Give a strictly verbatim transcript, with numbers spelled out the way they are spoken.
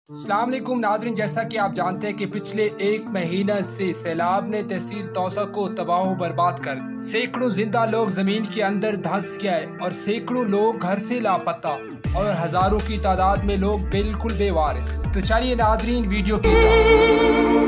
अस्सलाम वालेकुम नाज़रीन, जैसा कि आप जानते हैं कि पिछले एक महीना से सैलाब ने तहसील तौसा को तबाह बर्बाद कर सैकड़ों जिंदा लोग जमीन के अंदर धंस गए और सैकड़ों लोग घर से लापता और हजारों की तादाद में लोग बिल्कुल बेवारिस। तो चलिए नाज़रीन वीडियो की तरफ।